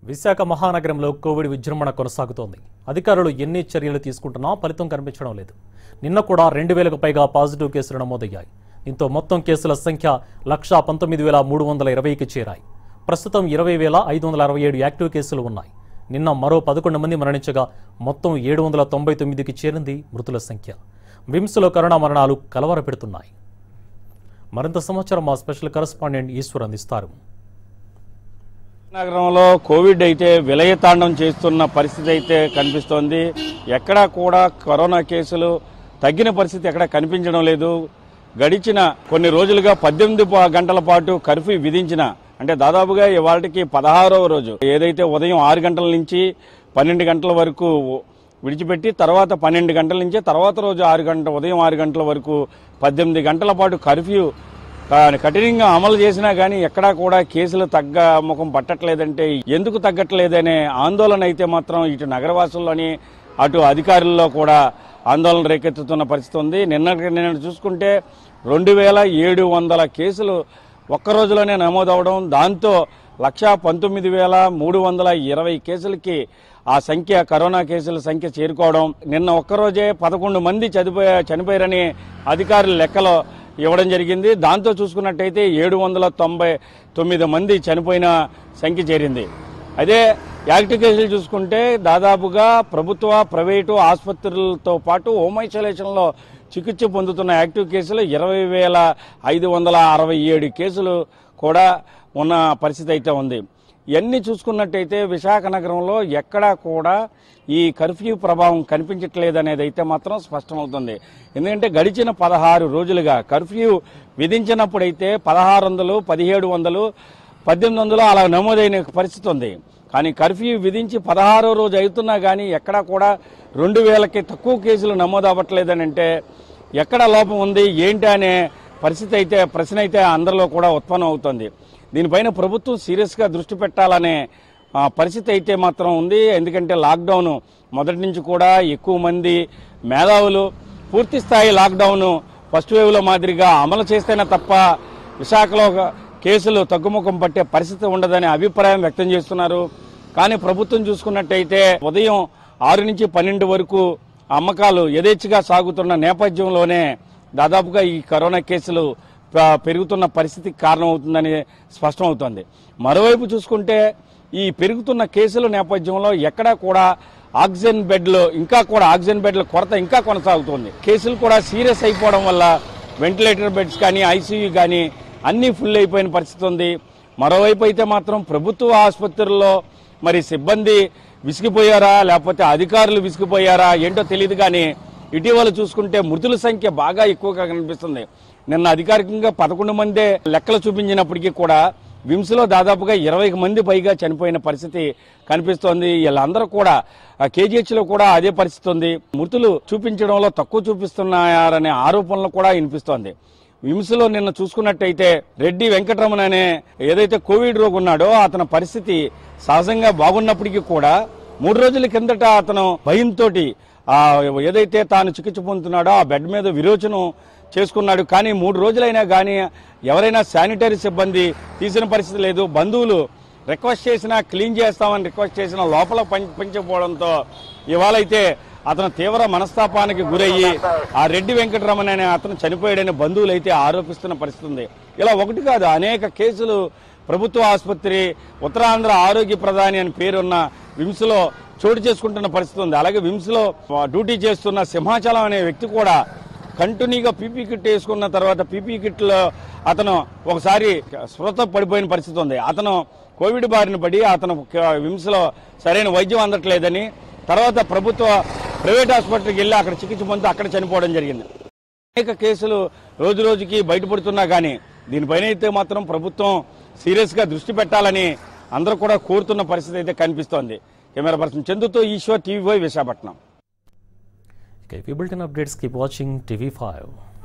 విశాఖ మహానగరంలో కోవిడ్ విజృంభణ కొనసాగుతోంది. అధికారులు ఎన్ని చర్యలు తీసుకుంటున్నా ఫలితం కనిపించడం లేదు. నిన్న కూడా 2000కు పైగా పాజిటివ్ కేసులు నమోదయ్యాయి. దీంతో మొత్తం కేసుల సంఖ్య 119,320కి చేరాయి. ప్రస్తుతం 20,567 యాక్టివ్ కేసులు ఉన్నాయి. నిన్న మరో 11 మంది మరణించగా మొత్తం 799కి చేరింది మృతుల సంఖ్య. విమ్స్లో కరోనా మరణాలు కలవరపెడుతున్నాయి. మరింత సమాచారం మా స్పెషల్ కరెస్పాండెంట్ ఈశ్వర్ అందిస్తారు. నగరంలో కోవిడ్ అయితే విలయతాండం చేస్తున్న పరిస్థితి అయితే కనిపిస్తోంది. ఎక్కడా కూడా కరోనా కేసులు తగ్గిన పరిస్థితి ఎక్కడ కనిపించడం లేదు. గడిచిన కొన్ని రోజులుగా 18 గంటల పాటు కర్ఫ్యూ విధించిన, అంటే దాదాపుగా ఇవాళకి 16వ రోజు, ఏదైతే ఉదయం 6 గంటల నుంచి 12 గంటల వరకు విడిచిపెట్టి తర్వాత 12 గంటల నుంచి తర్వాత రోజు ఉదయం 6 గంటల వరకు 18 గంటల పాటు కర్ఫ్యూ కఠినంగా అమలు చేసినా కానీ ఎక్కడా కూడా కేసులు తగ్గ ముఖం పట్టట్లేదంటే ఎందుకు తగ్గట్లేదనే ఆందోళన అయితే మాత్రం ఇటు నగరవాసుల్లోని అటు అధికారుల్లో కూడా ఆందోళన రేకెత్తుతున్న పరిస్థితి ఉంది. నిన్న చూసుకుంటే 2,700 కేసులు ఒక్క రోజులోనే నమోదవడం, దాంతో 119,320 కేసులకి ఆ సంఖ్య, కరోనా కేసుల సంఖ్య చేరుకోవడం, నిన్న ఒక్కరోజే 11 మంది చనిపోయారని అధికారుల లెక్కలో ఇవ్వడం జరిగింది. దాంతో చూసుకున్నట్టయితే 799 మంది చనిపోయిన సంఖ్య చేరింది. అదే యాక్టివ్ కేసులు చూసుకుంటే దాదాపుగా ప్రభుత్వ, ప్రైవేటు ఆసుపత్రులతో పాటు హోమ్ ఐసోలేషన్లో చికిత్స పొందుతున్న యాక్టివ్ కేసులు 20,567 కేసులు కూడా ఉన్న పరిస్థితి అయితే ఉంది. ఇవన్నీ చూసుకున్నట్టయితే విశాఖ నగరంలో ఎక్కడా కూడా ఈ కర్ఫ్యూ ప్రభావం కనిపించట్లేదనేది అయితే మాత్రం స్పష్టమవుతుంది. ఎందుకంటే గడిచిన 16 రోజులుగా కర్ఫ్యూ విధించినప్పుడైతే 1600, 1700, 1800 అలా నమోదైన పరిస్థితి ఉంది. కానీ కర్ఫ్యూ విధించి 16వ రోజు అవుతున్నా కానీ ఎక్కడా కూడా 2000కి తక్కువ కేసులు నమోదు అవ్వట్లేదని అంటే ఎక్కడ లోపం ఉంది ఏంటి అనే ప్రశ్న అయితే అందరిలో కూడా ఉత్పన్నం అవుతుంది. దీనిపైన ప్రభుత్వం సీరియస్గా దృష్టి పెట్టాలనే పరిస్థితి అయితే మాత్రం ఉంది. ఎందుకంటే లాక్డౌన్ మొదటి నుంచి కూడా ఎక్కువ మంది మేధావులు పూర్తి స్థాయి లాక్డౌన్ ఫస్ట్ వేవ్లో మాదిరిగా అమలు చేస్తేనే తప్ప విశాఖలో కేసులు తగ్గుముఖం పట్టే పరిస్థితి ఉండదనే అభిప్రాయం వ్యక్తం చేస్తున్నారు. కానీ ప్రభుత్వం చూసుకున్నట్టయితే ఉదయం 6 నుంచి 12 వరకు అమ్మకాలు యథేచ్ఛగా సాగుతున్న నేపథ్యంలోనే దాదాపుగా ఈ కరోనా కేసులు పెరుగుతున్న పరిస్థితికి కారణమవుతుందని స్పష్టమవుతోంది. మరోవైపు చూసుకుంటే ఈ పెరుగుతున్న కేసుల నేపథ్యంలో ఎక్కడా కూడా ఆక్సిజన్ బెడ్ల కొరత ఇంకా కొనసాగుతుంది. కేసులు కూడా సీరియస్ అయిపోవడం వల్ల వెంటిలేటర్ బెడ్స్ కానీ, ఐసీయూ కానీ అన్నీ ఫుల్ అయిపోయిన పరిస్థితి ఉంది. మరోవైపు అయితే మాత్రం ప్రభుత్వ ఆసుపత్రుల్లో మరి సిబ్బంది విసిగిపోయారా లేకపోతే అధికారులు విసిగిపోయారా ఏంటో తెలియదు. కానీ ఇటీవల చూసుకుంటే మృతుల సంఖ్య బాగా ఎక్కువగా కనిపిస్తుంది. నిన్న అధికారికంగా 11 మందే లెక్కలు చూపించినప్పటికీ కూడా విమ్స్లో దాదాపుగా 20 మంది పైగా చనిపోయిన పరిస్థితి కనిపిస్తోంది. వీళ్ళందరూ కూడా కేజీహెచ్లో కూడా అదే పరిస్థితి ఉంది. మృతులు చూపించడంలో తక్కువ చూపిస్తున్నారనే ఆరోపణలు కూడా వినిపిస్తోంది. విమ్స్లో నిన్న చూసుకున్నట్టయితే రెడ్డి వెంకటరమణ అనే ఏదైతే కోవిడ్ రోగి ఉన్నాడో అతని పరిస్థితి సహజంగా బాగున్నప్పటికీ కూడా 3 రోజుల కిందట అతను భయంతో ఏదైతే తాను చికిత్స పొందుతున్నాడో ఆ బెడ్ మీద విరోచనం చేసుకున్నాడు. కానీ 3 రోజులైనా కానీ ఎవరైనా శానిటరీ సిబ్బంది తీసిన పరిస్థితి లేదు. బంధువులు రిక్వెస్ట్ చేసినా క్లీన్ చేస్తామని రిక్వెస్ట్ చేసినా లోపల పంచకపోవడంతో ఇవాళైతే అతను తీవ్ర మనస్తాపానికి గురయ్యి ఆ రెడ్డి వెంకటరమణ అనే అతను చనిపోయాడని బంధువులు అయితే ఆరోపిస్తున్న పరిస్థితి ఉంది. ఇలా ఒకటి కాదు, అనేక కేసులు ప్రభుత్వ ఆసుపత్రి, ఉత్తరాంధ్ర ఆరోగ్య ప్రధాని అని పేరున్న విమ్స్లో చోటు చేసుకుంటున్న పరిస్థితి ఉంది. అలాగే విమ్స్లో డ్యూటీ చేస్తున్న సింహాచలం అనే వ్యక్తి కూడా కంటిన్యూగా పీపీ కిట్ వేసుకున్న తర్వాత పీపీ కిట్లో అతను ఒకసారి స్పృహ పడిపోయిన పరిస్థితి ఉంది. అతను కోవిడ్ బారిన పడి అతను విమ్స్లో సరైన వైద్యం అందట్లేదని తర్వాత ప్రైవేట్ హాస్పిటల్కి వెళ్ళి అక్కడ చికిత్స పొందుతూ అక్కడ చనిపోవడం జరిగింది. అనేక కేసులు రోజు రోజుకి బయటపడుతున్నా కానీ దీనిపైన అయితే మాత్రం ప్రభుత్వం సీరియస్గా దృష్టి పెట్టాలని అందరూ కూడా కోరుతున్న పరిస్థితి అయితే కనిపిస్తోంది. కెమెరా పర్సన్ చందుతో Eshwar, TV5 Visakhapatnam. Okay, if you built in updates, keep watching TV5.